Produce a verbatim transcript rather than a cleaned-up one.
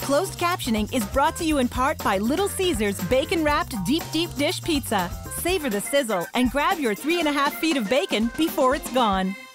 Closed captioning is brought to you in part by Little Caesars Bacon-Wrapped Deep Deep Dish Pizza. Savor the sizzle and grab your three and a half feet of bacon before it's gone.